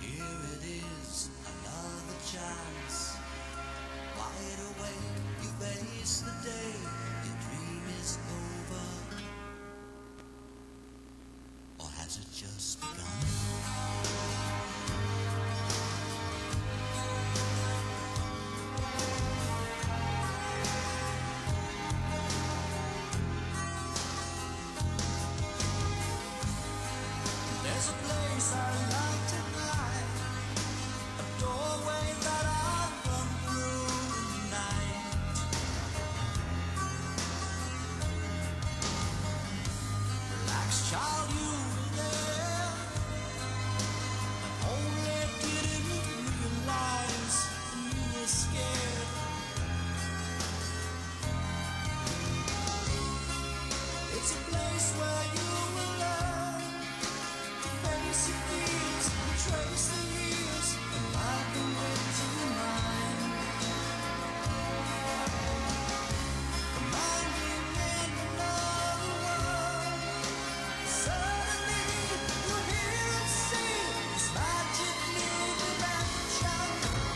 Here it is, another chance. Wide awake, you face the day. Your dream is over, or has it just begun? There's a place I like tonight, a doorway that I'll run through tonight. Relax, child, you were there, but only didn't realize you were scared. It's a place where you will learn to face your fears and trace the years and ride them into your mind. Reminding in another world, suddenly you hear and see this magic new dimension.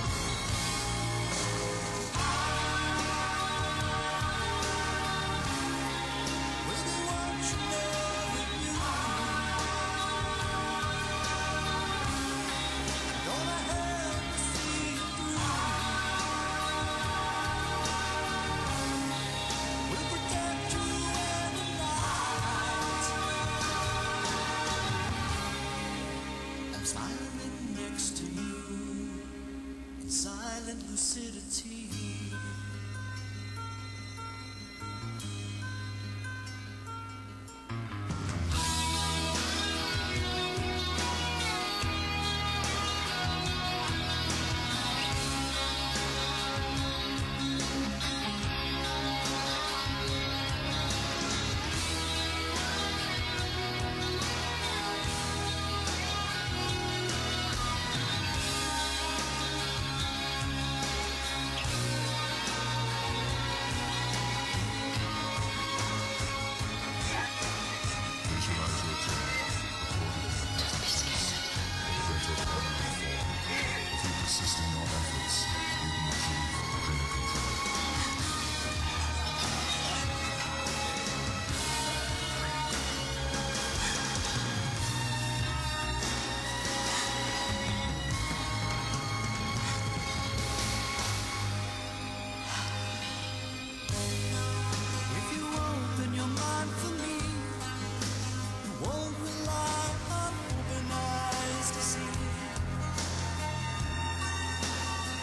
With the ones you know with you, gonna help you see it through. We'll protect you every night. I'm smiling next to you in silent lucidity. If you open your mind for me, you won't rely on open eyes to see.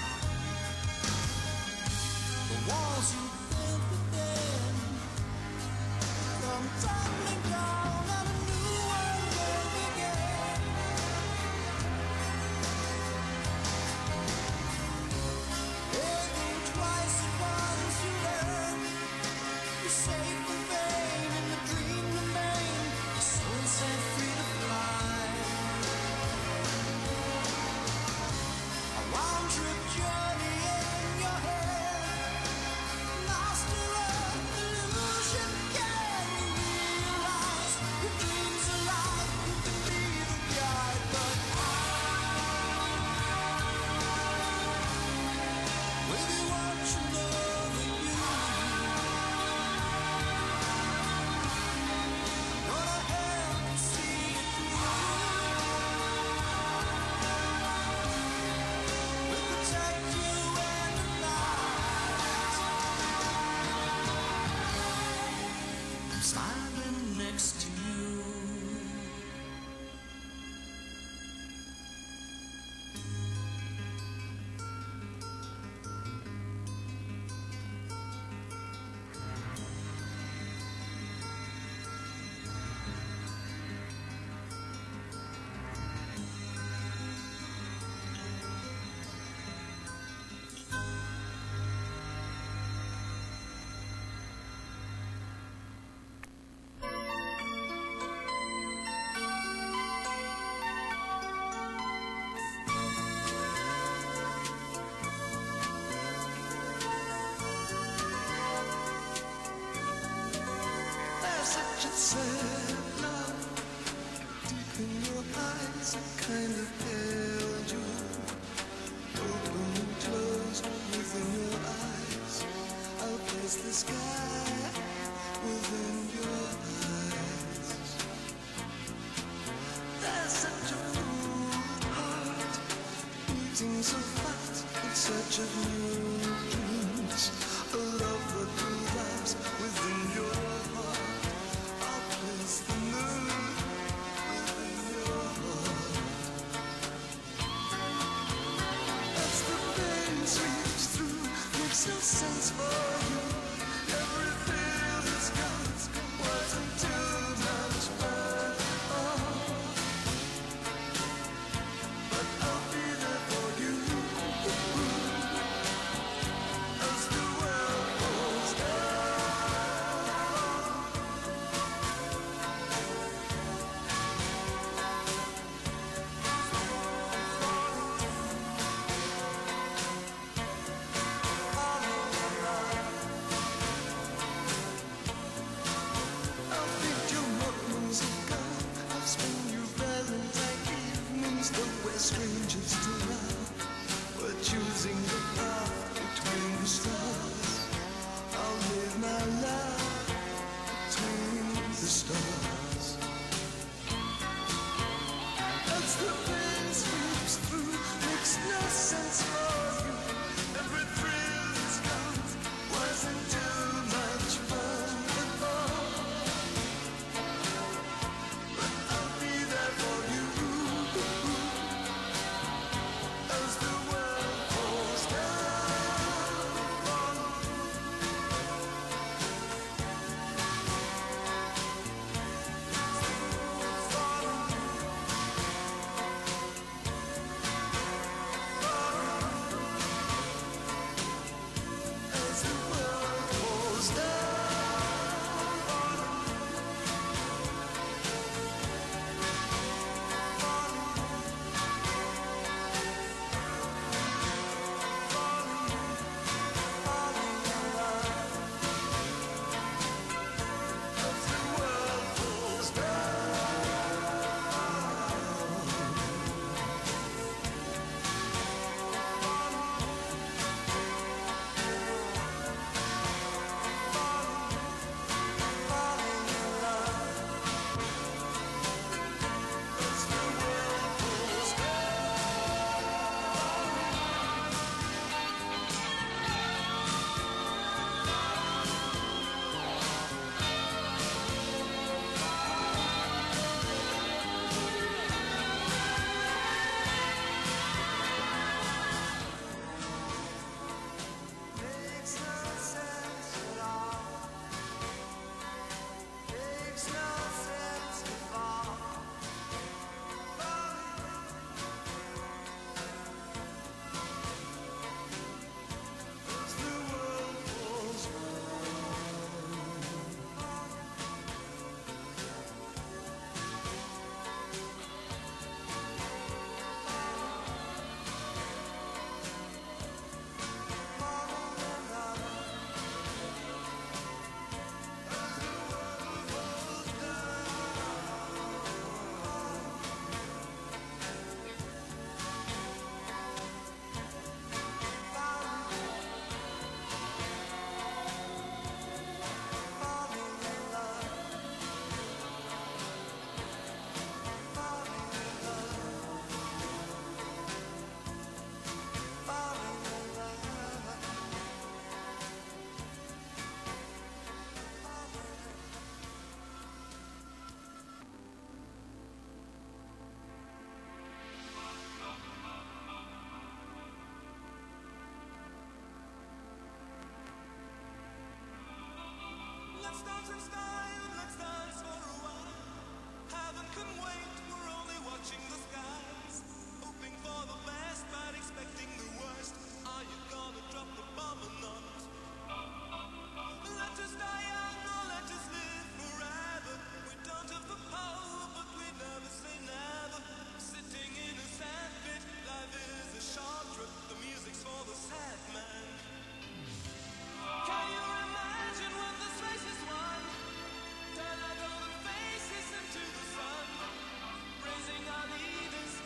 beating so fast in search of new dreams. A love that revives within your heart. I'll place the moon within your heart. As the pain sweeps through, makes no sense for you. Every feel is gone, wasn't too much fun. But I'll be there for you as the world falls down. I'll feed you mornings of God. I'll spend you Valentine evenings, though we're strangers to love. We're choosing the path between the stars. I'll live my life between the stars. As the pain sweeps through, makes no sense for you. Every thrill is gone, wasn't too much fun at all. But I'll be there for you as the world falls down. As the world falls makes no sense at all. Makes no sense to fall. As the world falls Let's dance in style, let's dance for a while. Heaven can wait, we're only watching the skies. Hoping for the best, but expecting the worst. Are you gonna drop the bomb or not? Let us die young or let us live forever. We don't have the power, but we never say never. Sitting in a sandpit, life is a short trip. The music's for the sad man. Can you imagine when this race is won? Turn our golden faces into the sun, raising our leaders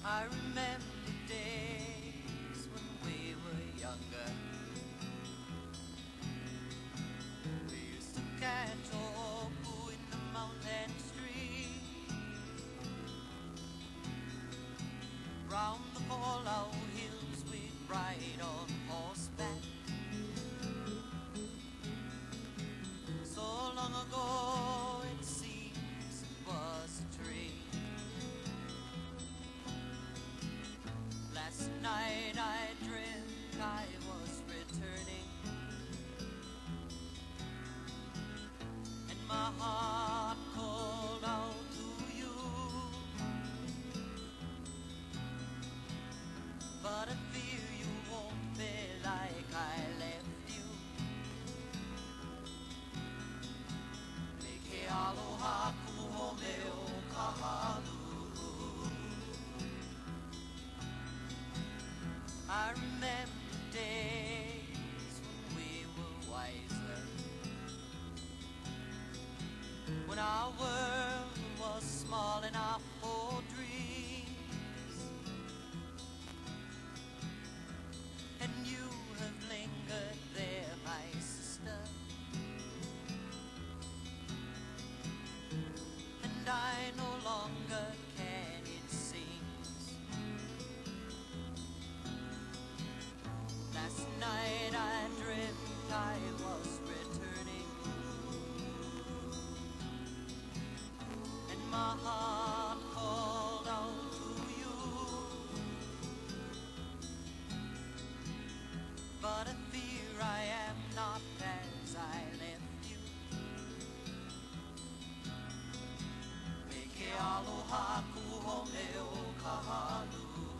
I remember days when we were younger. We used to catch oku in the mountain stream. Round the Kewalo hills we'd ride on horseback. So long ago it seems it was a dream. Last night I dreamt I was returning, and my heart called out to you. But I fear you won't be like I left you. Make aloha kuhome o kahalu. I remember days when we were wiser, when our world was small enough for dreams. And you have lingered there, my sister, and I no longer can, it seems. Last night I dreamt I was returning, and my heart called out to you. But I fear I am not as I left you. Make aloha kuhome o kahalu.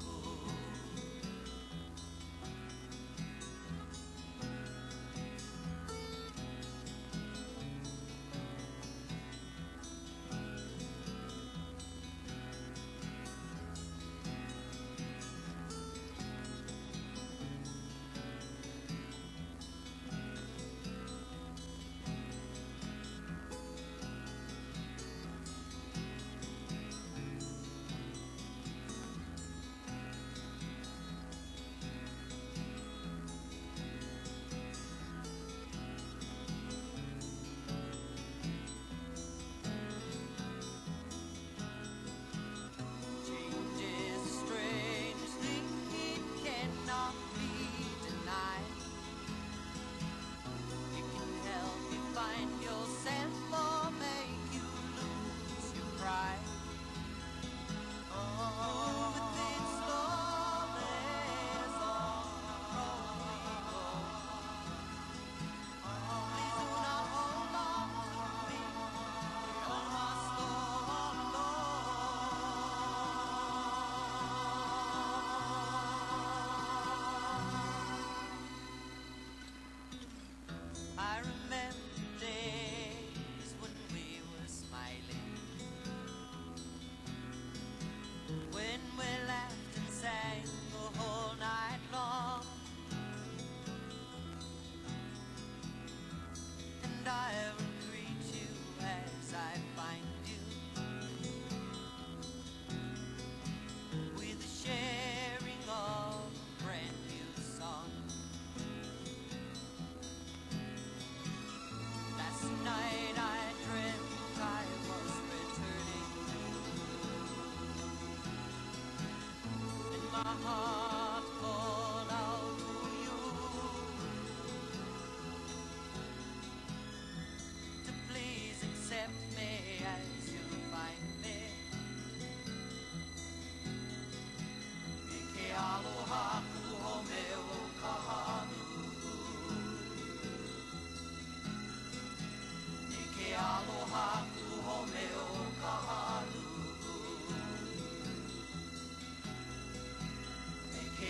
I remember days when we were smiling, when we laughed and sang the whole night long, and I will greet you as I find you, with the sharing of a brand new song. Last night I dreamt I was returning, and my heart called out to you to please accept me as you find me. Ike aloha kuhome o kahalu. Ike aloha kuhome o kahalu. Ike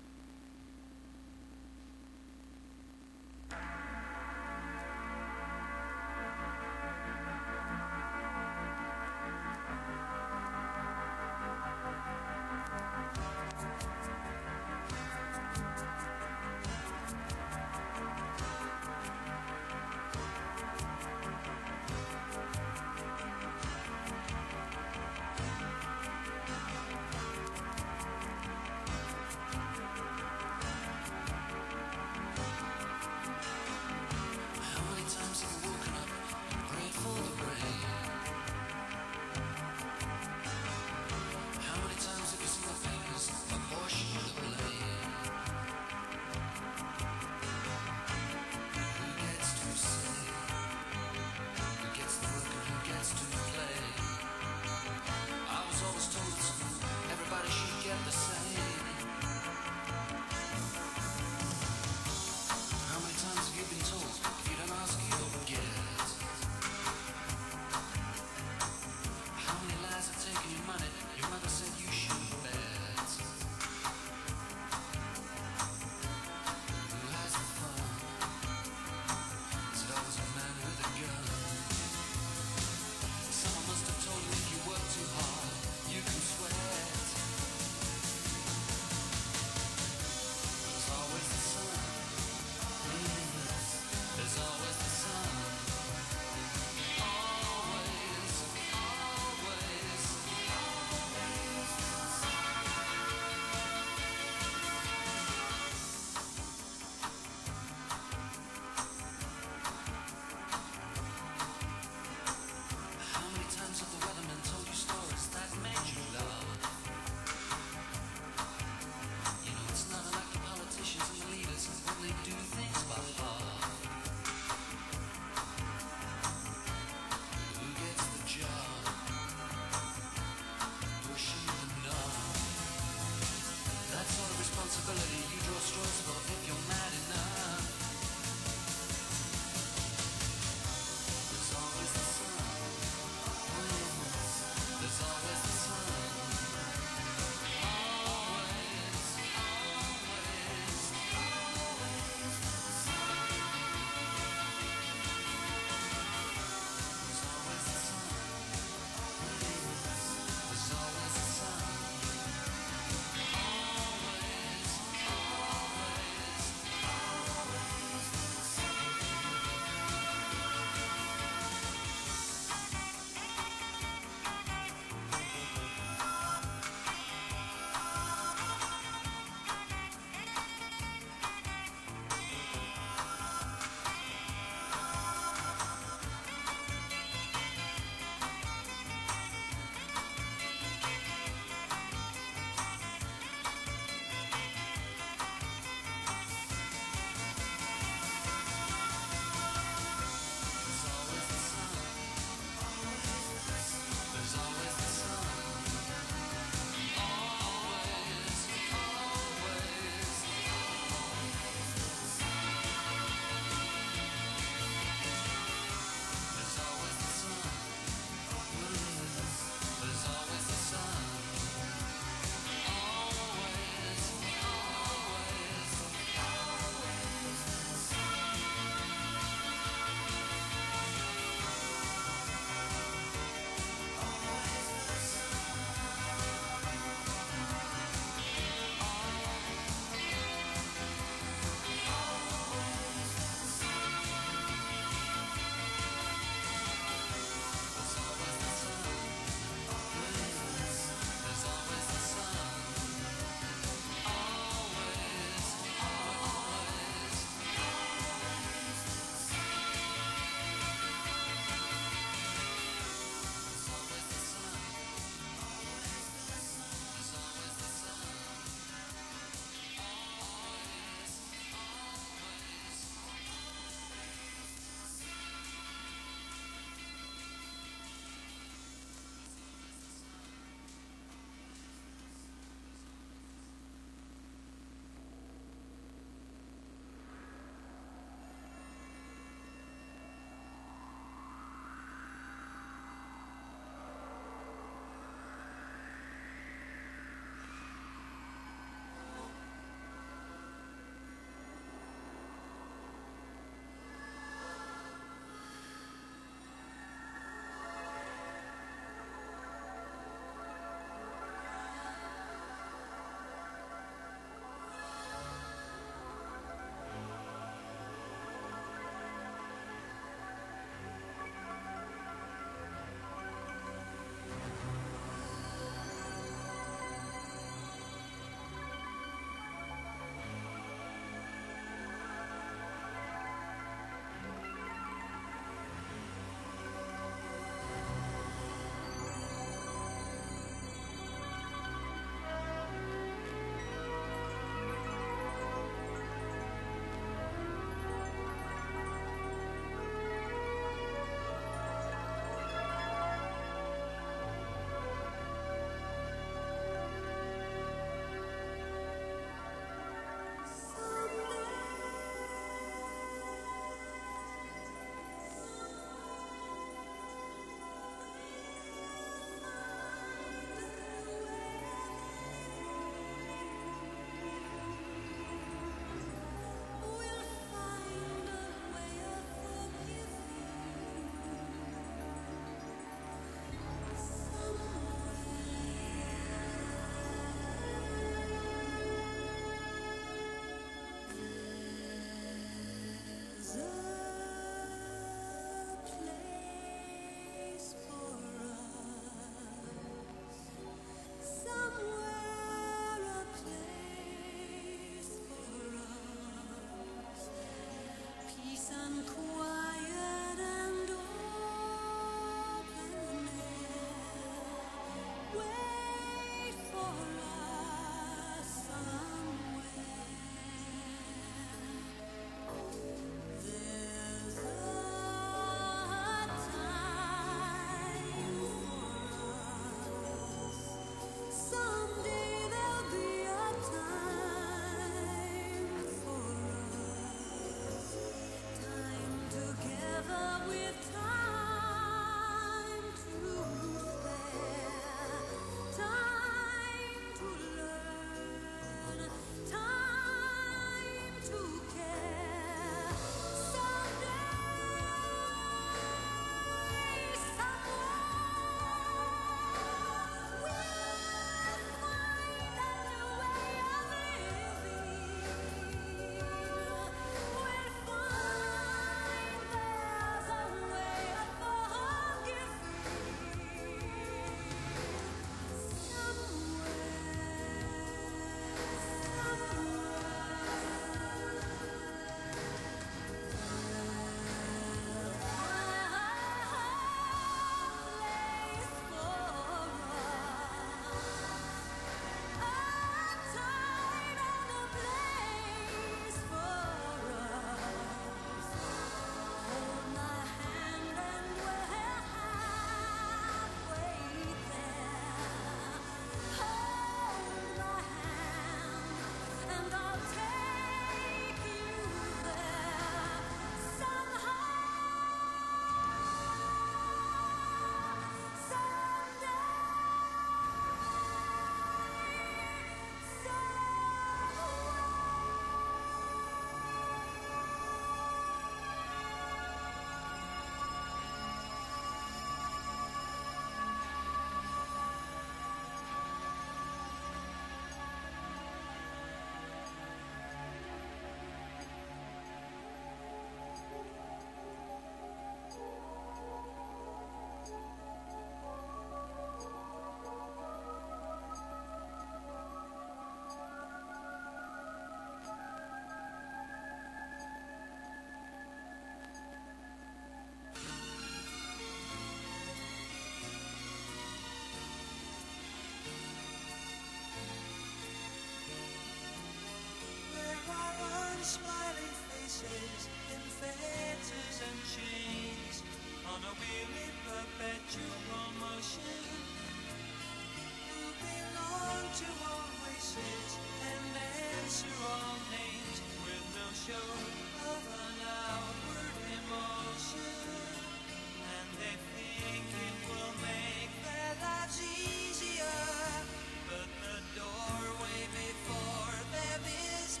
true promotion. Who belong to all races and answer all names with no show of an outward emotion. And they think it will make their lives easier, but the doorway before them is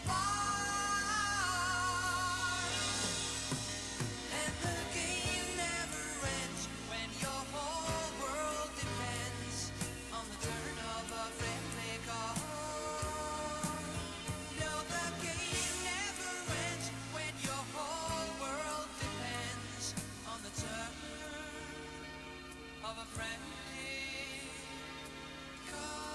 barred. And the game never ends when your whole world depends on the turn of a friendly card. No, the game never ends when your whole world depends on the turn of a friendly card.